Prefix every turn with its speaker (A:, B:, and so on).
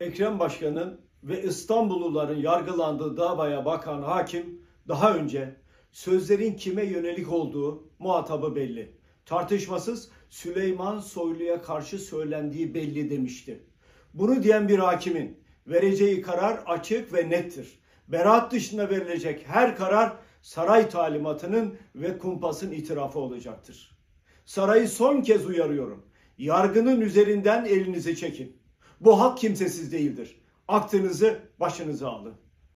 A: Ekrem Başkan'ın ve İstanbulluların yargılandığı davaya bakan hakim daha önce sözlerin kime yönelik olduğu muhatabı belli. Tartışmasız Süleyman Soylu'ya karşı söylendiği belli demişti. Bunu diyen bir hakimin vereceği karar açık ve nettir. Beraat dışında verilecek her karar saray talimatının ve kumpasın itirafı olacaktır. Sarayı son kez uyarıyorum. Yargının üzerinden elinizi çekin. Bu hak kimsesiz değildir. Aklınızı başınıza alın.